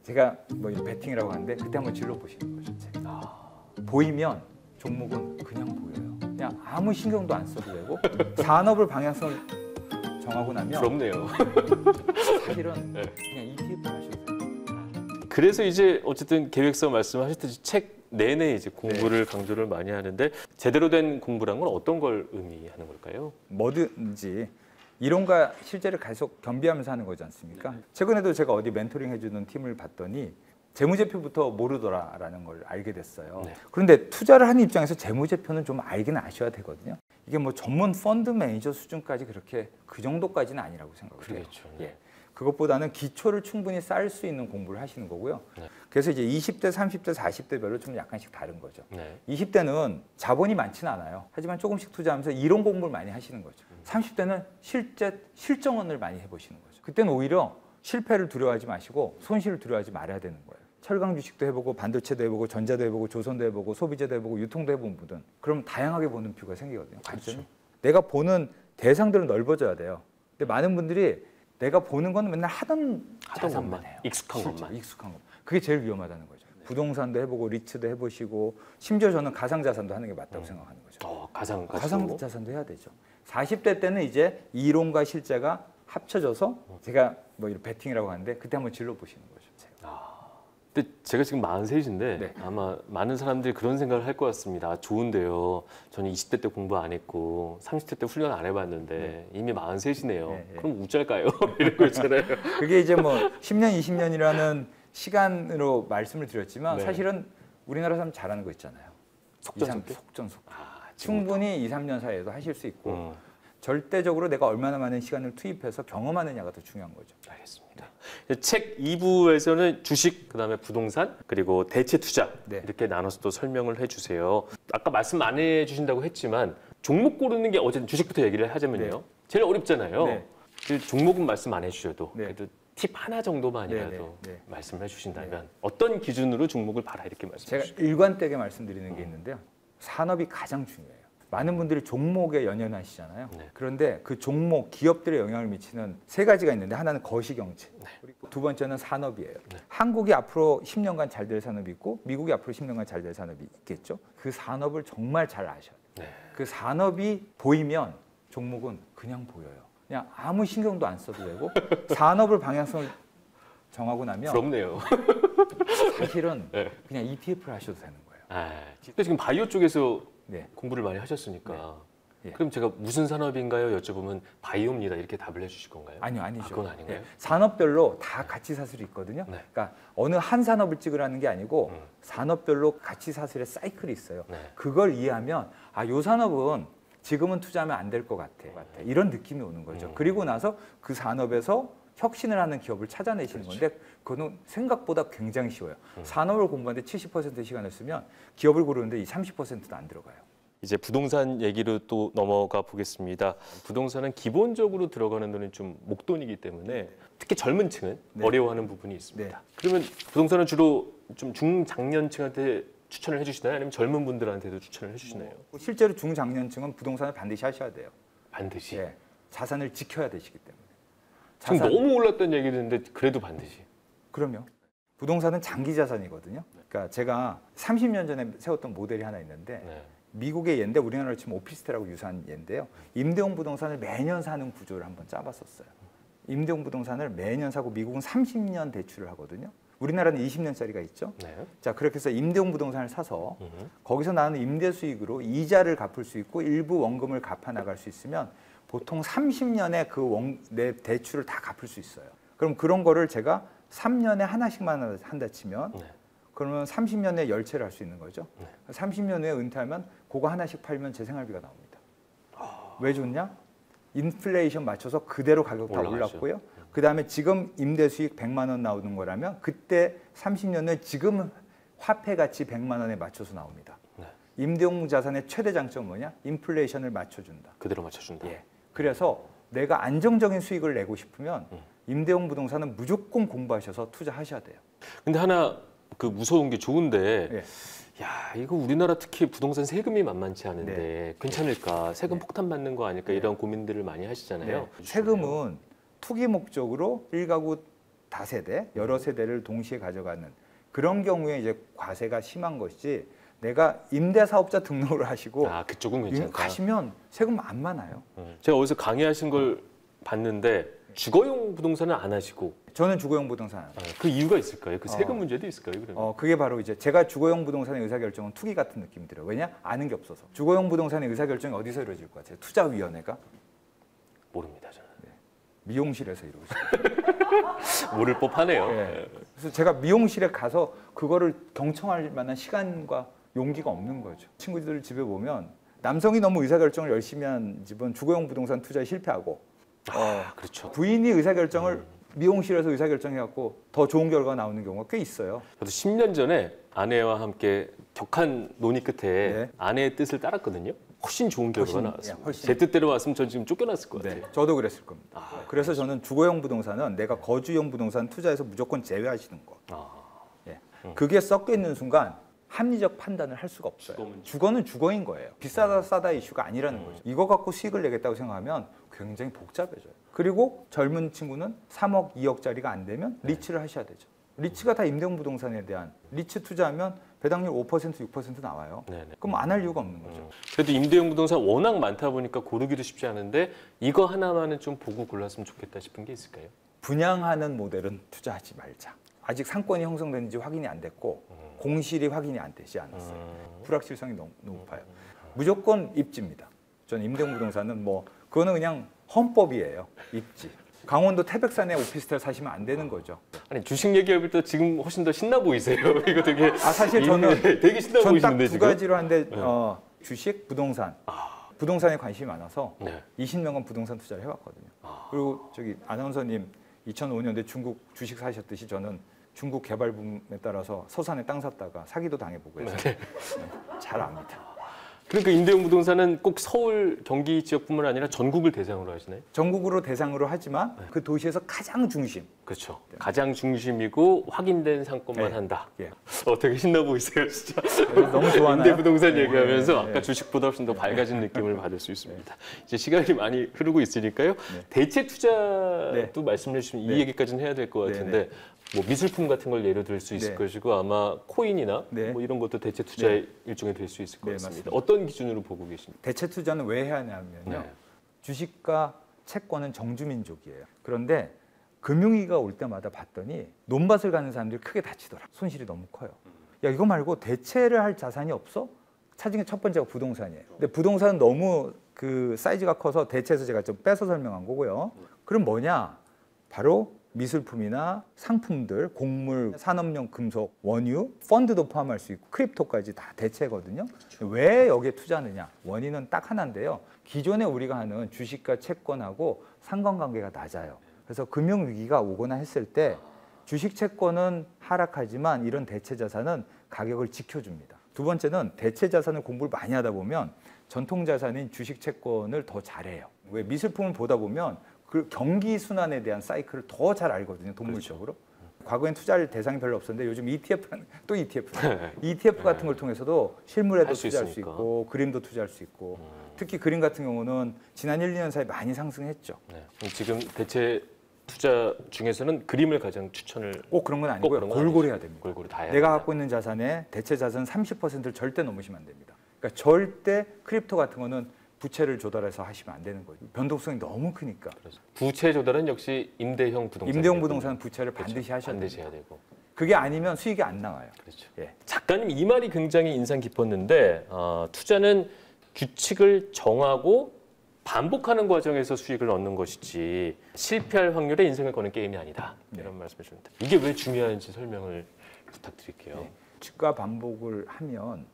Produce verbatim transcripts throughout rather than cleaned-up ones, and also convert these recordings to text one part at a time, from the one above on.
제가 뭐 배팅이라고 하는데 그때 한번 질러 보시는 거죠. 아... 보이면 종목은 그냥 보여요. 그냥 아무 신경도 안 써도 되고 산업을 방향성을 정하고 나면 부럽네요. 사실은 네. 그냥 이티에프 하셔도 돼요. 그래서 이제 어쨌든 계획서 말씀하셨듯이 책 내내 이제 공부를 네. 강조를 많이 하는데 제대로 된 공부란 건 어떤 걸 의미하는 걸까요? 뭐든지 이론과 실제를 계속 겸비하면서 하는 거지 않습니까? 네. 최근에도 제가 어디 멘토링 해주는 팀을 봤더니 재무제표부터 모르더라라는 걸 알게 됐어요. 네. 그런데 투자를 하는 입장에서 재무제표는 좀 알긴 아셔야 되거든요. 이게 뭐 전문 펀드 매니저 수준까지 그렇게 그 정도까지는 아니라고 생각해요. 그렇죠. 네. 예. 그것보다는 기초를 충분히 쌓을 수 있는 공부를 하시는 거고요. 네. 그래서 이제 이십 대, 삼십 대, 사십 대별로 좀 약간씩 다른 거죠. 네. 이십 대는 자본이 많지는 않아요. 하지만 조금씩 투자하면서 이론 공부를 많이 하시는 거죠. 음. 삼십 대는 실제 실정원을 많이 해보시는 거죠. 그때는 오히려 실패를 두려워하지 마시고 손실을 두려워하지 말아야 되는 거예요. 철강 주식도 해보고 반도체도 해보고 전자도 해보고 조선도 해보고 소비재도 해보고 유통도 해보는 분은 그럼 다양하게 보는 뷰가 생기거든요. 관점이. 그렇죠. 내가 보는 대상들은 넓어져야 돼요. 근데 많은 분들이 내가 보는 건 맨날 하던 하던 자산만 것만 해요. 익숙한 실제, 것만. 익숙한 것. 그게 제일 위험하다는 거죠. 네. 부동산도 해보고 리츠도 해보시고 심지어 저는 가상자산도 하는 게 맞다고 음. 생각하는 거죠. 어, 가상 가상자산도 해야 되죠. 사십 대 때는 이제 이론과 실제가 합쳐져서 음. 제가 뭐 이런 배팅이라고 하는데 그때 한번 질러 보시는 거죠. 아. 근데 제가 지금 마흔셋인데 네. 아마 많은 사람들이 그런 생각을 할 것 같습니다. 아, 좋은데요. 저는 이십 대 때 공부 안 했고 삼십 대 때 훈련 안 해봤는데 네. 이미 마흔셋이네요. 네, 네. 그럼 우짤까요? 이런 거 있잖아요. 그게 이제 뭐 십 년, 이십 년이라는 시간으로 말씀을 드렸지만 네. 사실은 우리나라 사람 잘하는 거 있잖아요. 속전속결? 속전속결. 아, 지금부터. 충분히 이, 삼 년 사이에도 하실 수 있고 음. 절대적으로 내가 얼마나 많은 시간을 투입해서 경험하느냐가 더 중요한 거죠. 알겠습니다. 책 이 부에서는 주식, 그다음에 부동산, 그리고 대체 투자 네. 이렇게 나눠서 또 설명을 해주세요. 아까 말씀 많이 해주신다고 했지만 종목 고르는 게 어쨌든 주식부터 얘기를 하자면요. 네. 제일 어렵잖아요. 네. 그 종목은 말씀 안 해주셔도 네. 그래도 팁 하나 정도만이라도 네, 네, 네. 말씀을 해주신다면 네. 어떤 기준으로 종목을 봐라 이렇게 말씀해 주시죠. 제가 일관되게 말씀드리는 게 있는데요. 산업이 가장 중요해요. 많은 분들이 종목에 연연하시잖아요. 네. 그런데 그 종목, 기업들에 영향을 미치는 세 가지가 있는데 하나는 거시경제, 네. 그리고 두 번째는 산업이에요. 네. 한국이 앞으로 십 년간 잘 될 산업이 있고 미국이 앞으로 십 년간 잘 될 산업이 있겠죠. 그 산업을 정말 잘 아셔야 돼요. 네. 그 산업이 보이면 종목은 그냥 보여요. 그냥 아무 신경도 안 써도 되고 산업을 방향성을 정하고 나면 부럽네요. 사실은 네. 그냥 이티에프를 하셔도 되는 거예요. 아, 근데 지금 바이오 쪽에서 네. 공부를 많이 하셨으니까 네. 예. 그럼 제가 무슨 산업인가요? 여쭤보면 바이오입니다 이렇게 답을 해주실 건가요? 아니요, 아니죠. 아, 그건 아닌가요? 예. 산업별로 다 가치 사슬이 있거든요. 네. 그러니까 어느 한 산업을 찍으라는 게 아니고 음. 산업별로 가치 사슬의 사이클이 있어요. 네. 그걸 이해하면 아, 요 산업은 지금은 투자하면 안 될 것 같아. 같아. 이런 느낌이 오는 거죠. 음. 그리고 나서 그 산업에서 혁신을 하는 기업을 찾아내시는 그렇죠. 건데 그거는 생각보다 굉장히 쉬워요. 음. 산업을 공부하는데 칠십 퍼센트 시간을 쓰면 기업을 고르는데 이 삼십 퍼센트도 안 들어가요. 이제 부동산 얘기로 또 넘어가 보겠습니다. 부동산은 기본적으로 들어가는 돈이 좀 목돈이기 때문에 특히 젊은 층은 네. 어려워하는 부분이 있습니다. 네. 그러면 부동산은 주로 좀 중장년층한테 추천을 해주시나요? 아니면 젊은 분들한테도 추천을 해주시나요? 뭐, 실제로 중장년층은 부동산을 반드시 하셔야 돼요. 반드시? 네. 자산을 지켜야 되시기 때문에. 지금 자산... 너무 올랐다는 얘기 듣는데 그래도 반드시? 그럼요. 부동산은 장기 자산이거든요. 그러니까 제가 삼십 년 전에 세웠던 모델이 하나 있는데 네. 미국의 예인데 우리나라로 치면 오피스텔하고 유사한 예인데요. 임대용 부동산을 매년 사는 구조를 한번 짜봤었어요. 임대용 부동산을 매년 사고 미국은 삼십 년 대출을 하거든요. 우리나라는 이십 년짜리가 있죠. 네. 자, 그렇게 해서 임대용 부동산을 사서 으흠. 거기서 나오는 임대 수익으로 이자를 갚을 수 있고 일부 원금을 갚아 나갈 수 있으면 보통 삼십 년에 그 원, 내 대출을 다 갚을 수 있어요. 그럼 그런 거를 제가 삼 년에 하나씩만 한다 치면 네. 그러면 삼십 년에 열 채를 할 수 있는 거죠. 네. 삼십 년 후에 은퇴하면 그거 하나씩 팔면 제 생활비가 나옵니다. 아... 왜 좋냐? 인플레이션 맞춰서 그대로 가격 다 올라가죠. 올랐고요. 그 다음에 지금 임대 수익 백만 원 나오는 거라면 그때 삼십 년 후에 지금 화폐 가치 백만 원에 맞춰서 나옵니다. 네. 임대용 자산의 최대 장점은 뭐냐? 인플레이션을 맞춰준다. 그대로 맞춰준다. 예. 그래서 내가 안정적인 수익을 내고 싶으면 음. 임대용 부동산은 무조건 공부하셔서 투자하셔야 돼요. 근데 하나 그 무서운 게 좋은데 예. 야 이거 우리나라 특히 부동산 세금이 만만치 않은데 네. 괜찮을까? 세금 네. 폭탄 받는 거 아닐까? 네. 이런 고민들을 많이 하시잖아요. 네. 세금은 투기 목적으로 일 가구 다세대, 여러 세대를 동시에 가져가는 그런 경우에 이제 과세가 심한 것이지 내가 임대사업자 등록을 하시고 아, 그쪽은 괜찮다. 가시면 세금 안 많아요. 음. 제가 어디서 강의하신 걸 봤는데 주거용 부동산은 안 하시고 저는 주거용 부동산 안 해요. 아, 그 이유가 있을까요? 그 세금 어. 문제도 있을까요? 그러면? 어, 그게 바로 이제 제가 주거용 부동산의 의사결정은 투기 같은 느낌이 들어요. 왜냐? 아는 게 없어서. 주거용 부동산의 의사결정이 어디서 이루어질 것 같아요? 투자위원회가? 모릅니다, 저는. 미용실에서 이루어질 거예요. 모를 법하네요. 네. 그래서 제가 미용실에 가서 그거를 경청할 만한 시간과 용기가 없는 거죠. 친구들 집에 보면 남성이 너무 의사결정을 열심히 한 집은 주거용 부동산 투자에 실패하고 아, 어, 그렇죠. 부인이 의사결정을 음. 미용실에서 의사결정해갖고 더 좋은 결과가 나오는 경우가 꽤 있어요. 저도 십 년 전에 아내와 함께 격한 논의 끝에 네. 아내의 뜻을 따랐거든요. 훨씬 좋은 결과가 훨씬, 나왔습니다. 예, 훨씬. 제 뜻대로 왔으면 전 지금 쫓겨났을 것 같아요. 네, 저도 그랬을 겁니다. 아, 그래서 저는 주거용 부동산은 내가 거주용 부동산 투자에서 무조건 제외하시는 거. 아, 예. 음. 그게 섞여 있는 순간 합리적 판단을 할 수가 없어요. 주거면 주거는 주거인 거예요. 비싸다 싸다 이슈가 아니라는 음. 거죠. 이거 갖고 수익을 내겠다고 생각하면 굉장히 복잡해져요. 그리고 젊은 친구는 삼억, 이억짜리가 안 되면 리츠를 하셔야 되죠. 리츠가 다 임대용 부동산에 대한 리츠 투자하면 배당률 오 퍼센트, 육 퍼센트 나와요. 네네. 그럼 안 할 이유가 없는 거죠. 음. 그래도 임대용 부동산 워낙 많다 보니까 고르기도 쉽지 않은데 이거 하나만은 좀 보고 골랐으면 좋겠다 싶은 게 있을까요? 분양하는 모델은 투자하지 말자. 아직 상권이 형성되는지 확인이 안 됐고 음. 공실이 확인이 안 되지 않았어요. 음. 불확실성이 너무 높아요. 무조건 입지입니다. 저는 임대용 부동산은 뭐 그거는 그냥 헌법이에요. 입지. 강원도 태백산에 오피스텔 사시면 안 되는 거죠. 아니 주식 얘기할 때 지금 훨씬 더 신나 보이세요. 이거 되게 아 사실 저는 되게 신나 전 딱 보이시는데 두 지금. 가지로 하는데 네. 어, 주식, 부동산. 아, 부동산에 관심이 많아서 네. 이십 년간 부동산 투자를 해왔거든요. 아. 그리고 저기 아나운서님 이천오 년대 중국 주식 사셨듯이 저는 중국 개발 붐에 따라서 서산에 땅 샀다가 사기도 당해보고 해서 네. 잘 압니다. 그러니까 임대용 부동산은 꼭 서울, 경기 지역뿐만 아니라 전국을 대상으로 하시나요? 전국으로 대상으로 하지만 그 도시에서 가장 중심. 그렇죠. 가장 중심이고 확인된 상권만 네. 한다. 예. 어, 되게 신나 보이세요, 진짜. 너무 좋아하나요? 임대 부동산 네, 얘기하면서 네, 아까 네. 주식보다 훨씬 더 밝아진 느낌을 받을 수 있습니다. 이제 시간이 많이 흐르고 있으니까요. 네. 대체 투자도 네. 말씀해 주시면 네. 이 얘기까지는 해야 될 것 네, 같은데 뭐 미술품 같은 걸 예로 들 수 있을 네. 것이고 아마 코인이나 네. 뭐 이런 것도 대체 투자의 네. 일종이 될 수 있을 것 네, 같습니다. 맞습니다. 어떤 기준으로 보고 계십니까? 대체 투자는 왜 해야 하냐면요. 네. 주식과 채권은 정주민족이에요. 그런데 금융위기가 올 때마다 봤더니 논밭을 가는 사람들이 크게 다치더라. 손실이 너무 커요. 야 이거 말고 대체를 할 자산이 없어? 찾은 게 첫 번째가 부동산이에요. 근데 부동산은 너무 그 사이즈가 커서 대체해서 제가 좀 빼서 설명한 거고요. 그럼 뭐냐? 바로 미술품이나 상품들, 곡물, 산업용 금속, 원유, 펀드도 포함할 수 있고 크립토까지 다 대체거든요. 왜 여기에 투자하느냐? 원인은 딱 하나인데요. 기존에 우리가 하는 주식과 채권하고 상관관계가 낮아요. 그래서 금융위기가 오거나 했을 때 주식 채권은 하락하지만 이런 대체 자산은 가격을 지켜줍니다. 두 번째는 대체 자산을 공부를 많이 하다 보면 전통 자산인 주식 채권을 더 잘해요. 왜 미술품을 보다 보면 그 경기 순환에 대한 사이클을 더 잘 알거든요. 동물적으로. 그렇죠. 과거엔 투자할 대상이 별로 없었는데 요즘 이티에프는 또 이티에프. 이티에프 같은 걸 통해서도 실물에도 할 수 투자할 수 있으니까. 있고 그림도 투자할 수 있고 음. 특히 그림 같은 경우는 지난 일, 이 년 사이 많이 상승했죠. 네. 지금 대체 투자 중에서는 그림을 가장 추천을 꼭 그런 건 꼭 아니고요. 그런 건 골고루 아니죠. 해야 됩니다. 골고루 다 해야 내가 된다. 갖고 있는 자산의 대체 자산 삼십 퍼센트를 절대 넘으시면 안 됩니다. 그러니까 절대 크립토 같은 거는 부채를 조달해서 하시면 안 되는 거죠. 변동성이 너무 크니까. 그래서 부채 조달은 역시 임대형 부동산. 임대용 부동산은 부채를 그렇죠. 반드시 하셔야 반드시 됩니다. 해야 되고. 그게 아니면 수익이 안 나와요. 그렇죠. 예. 작가님 이 말이 굉장히 인상 깊었는데 어, 투자는 규칙을 정하고 반복하는 과정에서 수익을 얻는 것이지 실패할 확률에 인생을 거는 게임이 아니다. 네. 이런 말씀해 주셨는데 이게 왜 중요한지 설명을 부탁드릴게요. 네. 규칙과 반복을 하면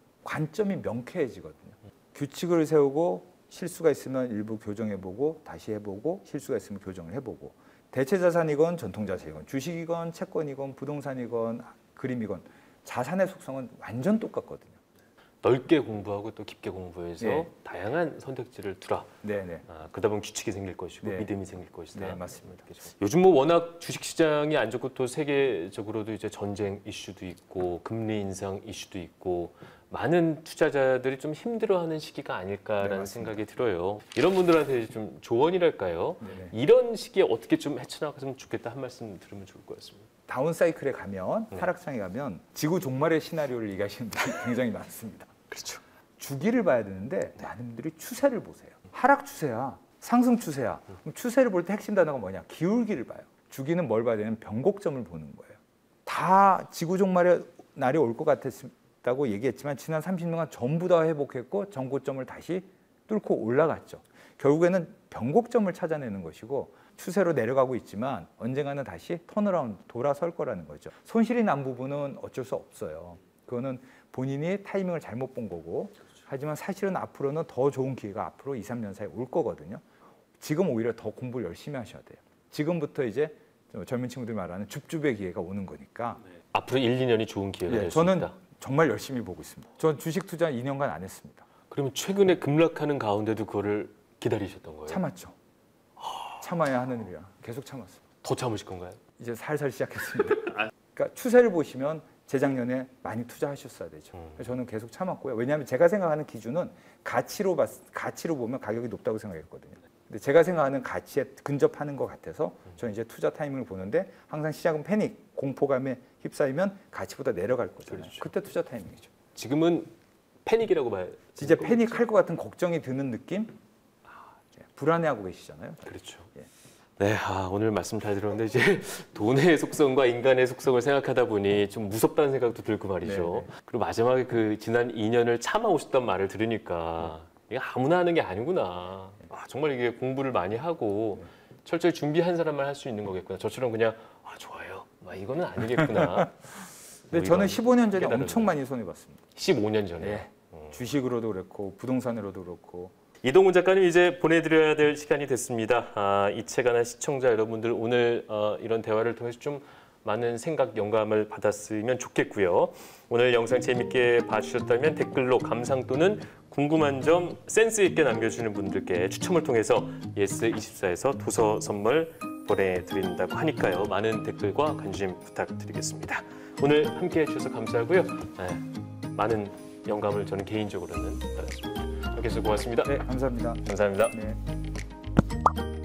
관점이 명쾌해지거든요. 규칙을 세우고 실수가 있으면 일부 교정해보고 다시 해보고 실수가 있으면 교정을 해보고 대체 자산이건 전통 자산이건 주식이건 채권이건 부동산이건 그림이건 자산의 속성은 완전 똑같거든요. 넓게 공부하고 또 깊게 공부해서 네. 다양한 선택지를 두라. 네네. 아, 그러다 보면 규칙이 생길 것이고 네. 믿음이 생길 것이다. 네, 맞습니다. 요즘 뭐 워낙 주식 시장이 안 좋고 또 세계적으로도 이제 전쟁 이슈도 있고 금리 인상 이슈도 있고 많은 투자자들이 좀 힘들어하는 시기가 아닐까라는 네, 생각이 들어요. 이런 분들한테 좀 조언이랄까요? 네네. 이런 시기에 어떻게 좀 헤쳐나갔으면 좋겠다 한 말씀 들으면 좋을 것 같습니다. 다운 사이클에 가면 네. 하락장에 가면 지구 종말의 시나리오를 얘기하시는 분이 굉장히 많습니다. 그렇죠. 주기를 봐야 되는데 많은 분들이 추세를 보세요. 하락 추세야, 상승 추세야. 그럼 추세를 볼 때 핵심 단어가 뭐냐? 기울기를 봐요. 주기는 뭘 봐야 되냐면 변곡점을 보는 거예요. 다 지구 종말의 날이 올 것 같았다고 얘기했지만 지난 삼십 년간 전부 다 회복했고 전고점을 다시 뚫고 올라갔죠. 결국에는 변곡점을 찾아내는 것이고 추세로 내려가고 있지만 언젠가는 다시 턴어라운드 돌아설 거라는 거죠. 손실이 난 부분은 어쩔 수 없어요. 그거는 본인이 타이밍을 잘못 본 거고 하지만 사실은 앞으로는 더 좋은 기회가 앞으로 이, 삼 년 사이에 올 거거든요. 지금 오히려 더 공부를 열심히 하셔야 돼요. 지금부터 이제 젊은 친구들이 말하는 줍줍의 기회가 오는 거니까. 네. 앞으로 일, 이 년이 좋은 기회가 예, 될 수 저는 있다. 정말 열심히 보고 있습니다. 전 주식 투자 이 년간 안 했습니다. 그러면 최근에 급락하는 가운데도 그거를 기다리셨던 거예요? 참았죠. 참아야 하는 일이야. 계속 참았어요. 더 참으실 건가요? 이제 살살 시작했습니다. 그러니까 추세를 보시면 재작년에 많이 투자하셨어야 되죠. 음. 저는 계속 참았고요. 왜냐하면 제가 생각하는 기준은 가치로 봤, 가치로 보면 가격이 높다고 생각했거든요. 근데 제가 생각하는 가치에 근접하는 것 같아서 저는 이제 투자 타이밍을 보는데 항상 시작은 패닉, 공포감에 휩싸이면 가치보다 내려갈 거잖아요. 그렇죠. 그때 투자 타이밍이죠. 지금은 패닉이라고 봐요. 이제 패닉할 것 같은 걱정이 드는 느낌? 예, 불안해하고 계시잖아요. 그렇죠. 예. 네, 아, 오늘 말씀 잘 들었는데 이제 돈의 속성과 인간의 속성을 생각하다 보니 좀 무섭다는 생각도 들고 말이죠. 네네. 그리고 마지막에 그 지난 이 년을 참아오셨단 말을 들으니까 이게 아무나 하는 게 아니구나. 아, 정말 이게 공부를 많이 하고 철저히 준비한 사람만 할 수 있는 거겠구나. 저처럼 그냥 아 좋아요. 막 이거는 아니겠구나. 근데 뭐 저는 이런 십오 년 전에 깨달음을. 엄청 많이 손해봤습니다. 십오 년 전에. 예. 주식으로도 그렇고 부동산으로도 그렇고. 이동훈 작가님 이제 보내드려야 될 시간이 됐습니다. 아, 이 책 하나 시청자 여러분들 오늘 어, 이런 대화를 통해서 좀 많은 생각, 영감을 받았으면 좋겠고요. 오늘 영상 재밌게 봐주셨다면 댓글로 감상 또는 궁금한 점 센스 있게 남겨주시는 분들께 추첨을 통해서 예스 이십사에서 도서 선물 보내드린다고 하니까요. 많은 댓글과 관심 부탁드리겠습니다. 오늘 함께해 주셔서 감사하고요. 네, 많은 영감을 저는 개인적으로는 받았습니다. 함께해 주셔서 고맙습니다. 네, 감사합니다. 감사합니다. 네.